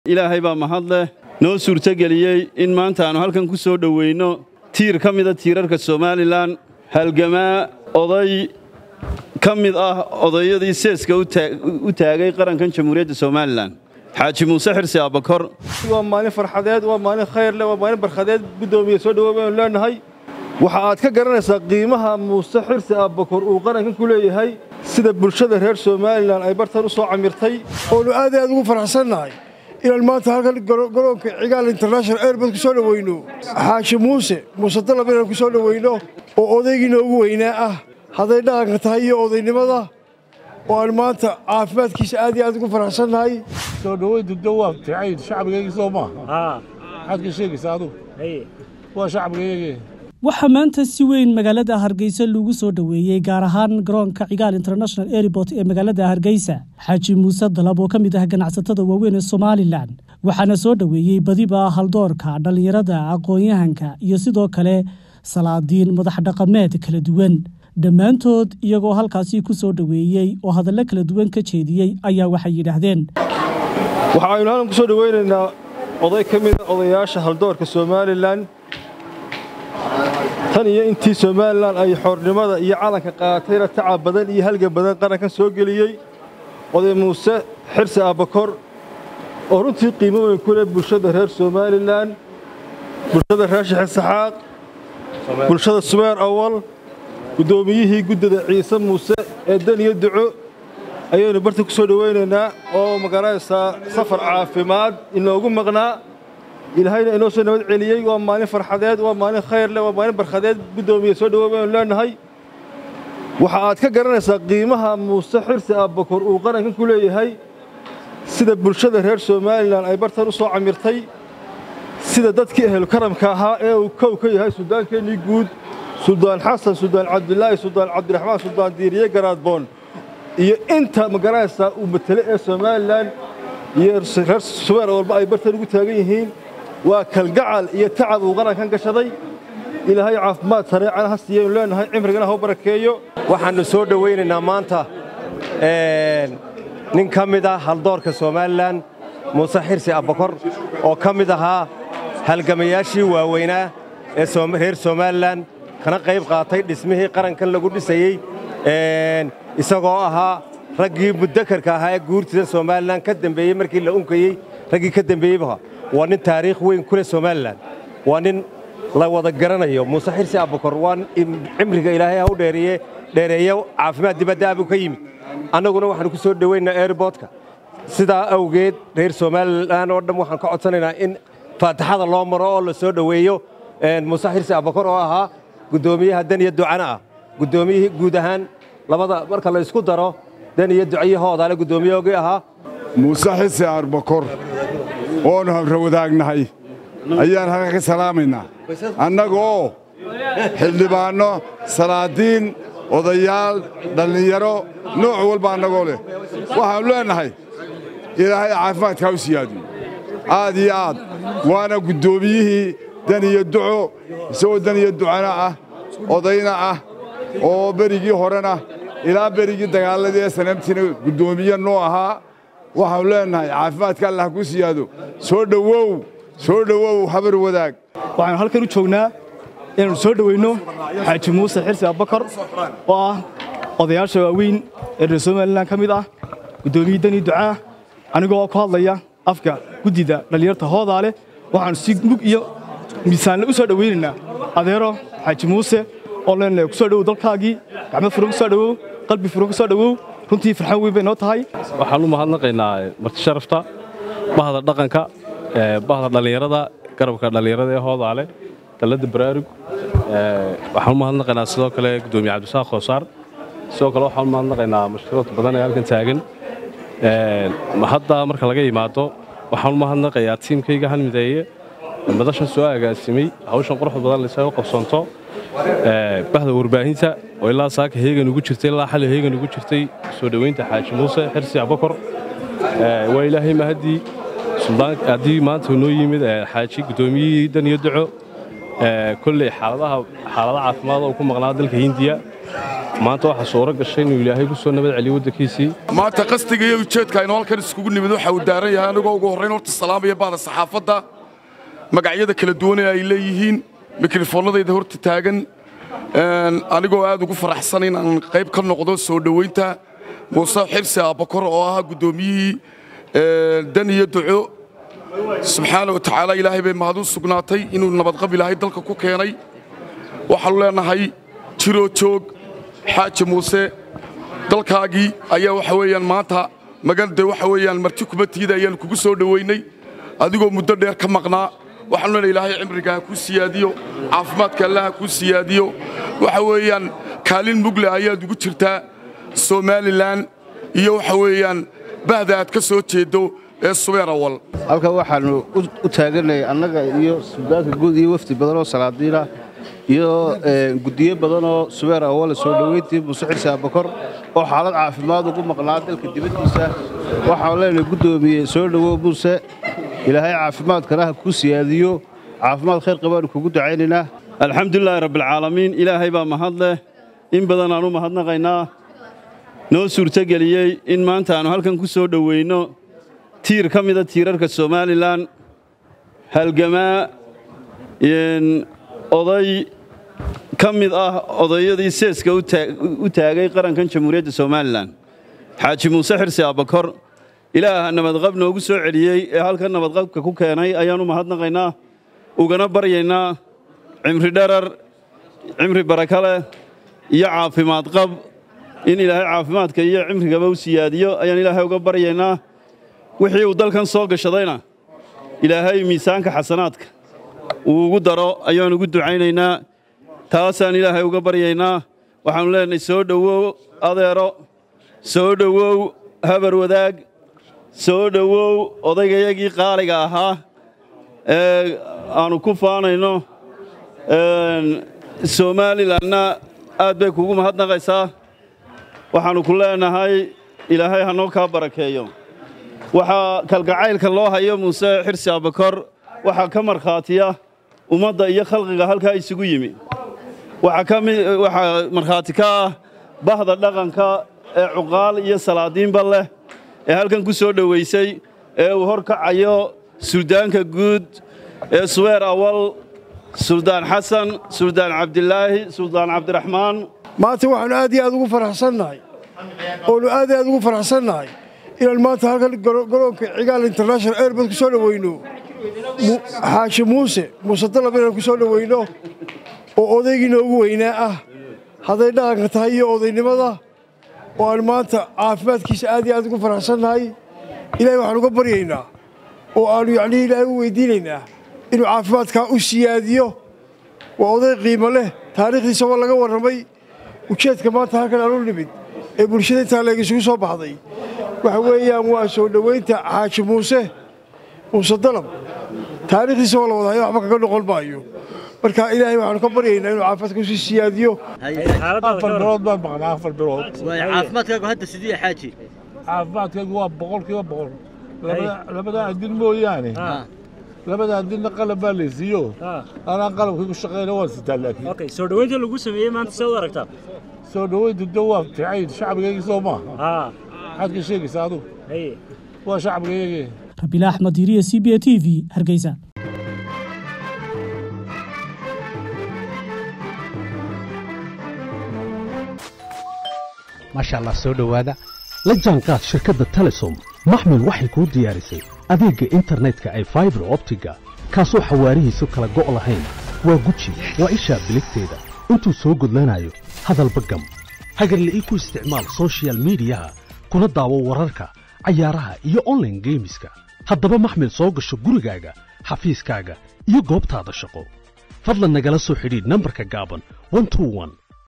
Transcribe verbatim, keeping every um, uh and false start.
ilaahay baa mahad leh noo suurtageliyay in maanta aanu halkan ku soo dhaweyno tiir ka mid ah tiirarka Soomaaliland halgamaa oday ka mid ah odayadii seeska u taagay qarankan Jamhuuriyadda Soomaaliland Xaaji Muuse Xirsi Abakor waa maalin farxadeed waa maalin khayr leh waa maalin barxadeed gudoomiye soo dhawaabaan leenahay waxa aad ka garanaysaa qiimaha Muuse Xirsi Abakor uu qarankan ku leeyahay sida bulshada reer Soomaaliland ay bartan u soo camirtay oo aad aad ugu faraxsanahay إلى ما تهرب قرون كعقال إنترناشنال إيربورت كسول وينو حاج موسى موسى طلب لنا كسول وينو وأودينا ويناه هذا يدعك تهيئ أودينا ماذا والمات عافمات كيس عادي عندكم فرحسن هاي سو دويد الدواب تعيد شعب جاي صوما ها حد كشيء يساعدوا هي هو شعب جاي waxaa maanta si weyn magaalada Hargeysa lagu soo dhaweeyay gaar ahaan garoonka Cigaal International Airport ee magaalada Hargeysa Xaaji Muuse Dalab oo kamid ah ganacsatada waaweyn ee Soomaaliland waxaana soo dhaweeyay badiba haldoorka dhalinyarada aqoon-yahanka iyo sidoo kale salaadiin madax dhaqameed kala duwan dhammaantood iyagoo halkaasi ku soo dhaweeyay oo hadallo kala duwan ka jeediyay ayaa waxay yiraahdeen waxa aynu halkan ku soo dhaweynaynaa oday kamid ah odayaasha haldoorka Soomaaliland tan iyo intii Soomaaliland ay xornimada iyo calanka qaatayna tacab badan iyo halgan badan qaranka soo galiyay oday Muuse Xirsi Abakor oo runtii qiimo weyn ku leh bulshada reer Soomaaliland bulshada reer Saxaaq bulshada Sumeer awal gudoomiyihii gudida Ciise Muuse ee daniya duco ayaynu barta ku soo dhaweynaynaa oo magaalada safar caafimaad inoogu maqnaa إلهينا إنه سنود عليي ومالين فرحداد ومالين خير له ومالين برخداد بدهم يسودوا وبين لنا هاي وحقات كجرنا قيمها موسى حرسي أبكر وقرن كل هاي سيد برشة هير Soomaaliland أي برتر وصاع عمرتي سيد دتك أهل كرم كها وكوكي هاي السودان كان يجود سودان حسن سودان عبد الله سودان عبد الرحمن سودان ديرية جراد بون أنت مجرنا وبتلاقي Soomaaliland يرسل سوار أي برتر وتاجيهين وكالجعل يتعب وغرق كان قشدي إلى هاي عفمات سريع على هالسيء لأن هاي عمرنا هو بركيو وحنا سود وين نامانتا نكمل هالدور كسومالان موسى حرسي أبكر أو كمل ها هالجمياشي ووينا سومهير سومالان كان قريب قاطع اسمه قرن كان لقول سيء إسقاها رجي متذكر كهاي جورت سومالان كدم بيه مركي لأنكي رجي كدم بيه بها وان التاريخ وين كل Soomaaliland وان لا وضع قرنيه موسى حرسي أبكر وان عمرك إلهي هو ديريه ديريه عافمات دبدا أبو كيم أنا قلنا وحنا كسر دوينا إيربورتك سدا أوجد غير Soomaaliland ودم وحنا كعطسنا إن فتح هذا الله مرة الله سر دويه موسى حرسي أبكر وها قدوميه هدني الدعاء قدوميه جودهان لبضع برك الله يسكت درا دني الدعية هذا على قدوميه وجهها موسى حرسي أبكر oonu hawrwadaagnahay ayaan halka ka salaamayna annagoo xildhibaano salaadiin odayaal dhalinyaro nooc walba annagoo leh waxaan leenahay ilaahay caafimaadka u siyaadiyo aad iyo aad waana gudoomiyihii daniya duco isagoo daniya ducana ah odayna ah oo berigii horena ilaa berigii dagaaladii sanamtina gudoomiye noo ahaa waxaan leenahay caafimaadka Allah ku siyaado soo dhawow soo dhawow habar wadaag waxaan halkan u joognaa inaan soo dhaweyno Xaaji Muuse Xirsi Abakor oo ah odayaasha waaweyn ee Soomaaliland kamid ah gudoomiyada dani duca anigoo ku hadlaya afka gudida dhalinyarta hoodaale waxaan si mug iyo miisaan u soo dhaweynaynaa adeero Xaaji Muuse oo leenahay ku soo dhawow dalkaagii gacmo furan ku soo dhawow qalbi furan ku soo dhawow runtii farxad weyn bay noo tahay waxaan u mahadnaqaynaa marti sharafta bahda dhaqanka ee bahda dhalinyarada garabka dhalinyarada ee hoodaale dalada baraarug ee waxaan u mahadnaqaynaa sidoo kale gudoomiye Cabdisaaq Khoosaar sidoo kale waxaan u mahadnaqaynaa mashruuc badan ee halkan taagan ee hadda marka laga yimaado waxaan u mahadnaqayaa tiimkayga hal mideeye madashan soo agaasimay hawshan quruxda badan la soo qabsanto ee bahda warbaahinta oo ilaa saaka heegan ugu jirtay ilaa xal heegan ugu jirtay soo dhaweynta Xaaji Muuse Xirsi Abakor ee waa ilaahay mahadi suldaan adii maanta noo yimid Xaaji gudoomiyihii daniya duco ee kulli xaaladaha xaaladaha caafimaad oo ku maqnaa dalka Hindiya maanta waxaa suuro gashay inuu ilaahay ku soo nabad celiyo waddankiisii maanta qasdiga iyo ujeedka aynu halkan iskugu nimid waxa uu daaran yahay anigoo ugu horrayn horta salaamaya bahda saxaafadda magacyada kala duwan ee ay leeyihiin mikrofoonnadayda horta taagan anigoo aad ugu faraxsan in aan qayb ka noqdo soo dhoweynta muuse xirsi aabakor oo ah guddoomiyihii dan iyo duco subxaana wa tacaala ilaahay bay mahad u sugnaatay inuu nabadqab ilaahay dalka ku keenay waxaanu leenahay jiroo joog xaaji muuse dalkaagii ayaa waxa weeyaan maanta magaalada waxa weeyaan marti kubadtiida ayaan kugu soo dhoweynay adigoo muddo dheer ka maqnaa waxaanu leenahay ilaahay cimriga ha kuu siyaadiyo caafimaadka allah ha kuu siyaadiyo waxa weeyaan kaalin mugle ayaad ugu jirtaa somalilan iyo waxa weeyaan bahda aad ka soo jeedo ee subeer awal halkan waxaanu u taaganay annaga iyo suudaanka guud iyo wafdi badan oo salaadiina iyo guddiyo badan oo subeer awal soo dhoweyntii muuse xirsi aabakor oo xaalad caafimaad ugu maqnaa dalka dibaddiisa waxaan leenahay guddoomiye soo dhowow muuse ilaahay caafimaadkana ha kuu siyaadiyo caafimaad khayr qabaanu kugu ducaynaynaa alxamdulilaahi rabbilcaalamiin ilaahay baa mahad leh in badan aanu mahadnaqaynaa noo suurtogeliyey in maanta aanu halkan ku soo dhoweyno tiir ka mida tiirarka somalilan halgamaa oday ka mid ah odayadii seeska u taagay qarankan jamhuuriyadda somalilan xaaji muuse xirsi aabakor ilaaha nabadqab noogu soo celiyey ee halkan nabadqabka ku keenay ayaannu mahadnaqaynaa ugana baryaynaa cimri dharar cimri baraka leh iyo caafimaad qab in ilaahay caafimaadka iyo cimrigaba u siyaadiyo ayaan ilaahay uga baryaynaa wixii uu dalkan soo gashadayna ilaahay miisaanka xasanaadka uu ugu daro ayaan ugu ducaynaynaa taasaan ilaahay uga baryaynaa waxaannu leenahay soo dhowow adeero soo dhowow habar wadaag soo dhowow odaygayagii qaaliga ahaa ee aannu ku faanayno somalilanna aad bay kugu mahadnaqaysaa waxaannu ku leenahay ilaahay ha noo kaa barakeeyo waxaa kalgacaylka loo hayo muuse xirsi aabakor waxaa ka markhaatiya ummadda iyo khalqiga halkaa isugu yimi waxaa markhaati ka ah bahda dhaqanka ee cuqaal iyo salaadiinba leh ee halkan ku soo dhowaysay ee uu hor kacayo suldaanka guud ee subeer awal suldaan xasan suldaan cabdilaahi suldaan cabdiraxmaan maanta waxaannu aad iyo aad ugu faraxsannahay oonu aad iyo aad ugu faraxsannahay inaan maanta halkan garoonka cigaal international airbort ku soo dhoweyno xaashi muuse muuse dalab inaan ku soo dhoweyno oo odaygii noogu weynaa ah hadday dhaqanka tahay iyo odaynimada oo aan maanta caafimaadkiisa aad iyo aad ugu faraxsannahay ilaahay waxaan uga baryaynaa oo aannu yacnii ilaahay u weydiinaynaa inuu caafimaadkaa u siyaadiyo waa oday qiimo leh taariikhdiisa waa laga warramay ujeedka maanta halkan aanu nimid ee bulshada intaa leeg isugu soo baxday waxa weeyaan waa soo dhoweynta xaaji muuse muuse dalab taariikhdiisa waa la wadahayo waxba kaga noqon maayo marka ilaahay waxaanu ka baryaynaa inuu caafimaadka usii siyaadiyo afar bilood baan maqnaa afar bilood caafimaadkaagu hadda sidii xaaji caafimaadkaygu waa boqolkiiba boqol labadaa adin mooyaane labadaa adinna qalab baa laysiiyo anaan qalabkii ku shaqeyna waan sitaa laakiin soo dhoweynta lagu sameeyey maanta see u aragtaa soo dhoweyntu de waa fiicayn shacbigaygii soo maaha maxaad ka sheegaysaa adugu waa shacbigaygii rabiila axmed diiriye c b a t v hargeysa maasha allah soo dhowaada la jaanqaad shirkadda telesom maxmil waxay kuu diyaarisay adeegga internetka ay faibar optiga kaasoo xawaarihiisu kala go' lahayn waa guji waa ishaa biligteeda intuu soo gudlanayo hadalba gam hagarle ii ku isticmaal soshiyal miidiyaha kuna daawo wararka cayaaraha iyo online geemiska haddaba maxmil soo gasho gurigaaga xafiiskaaga iyo goobtaada shaqo fadlan nagala soo xidhiidh nambarka gaaban one two one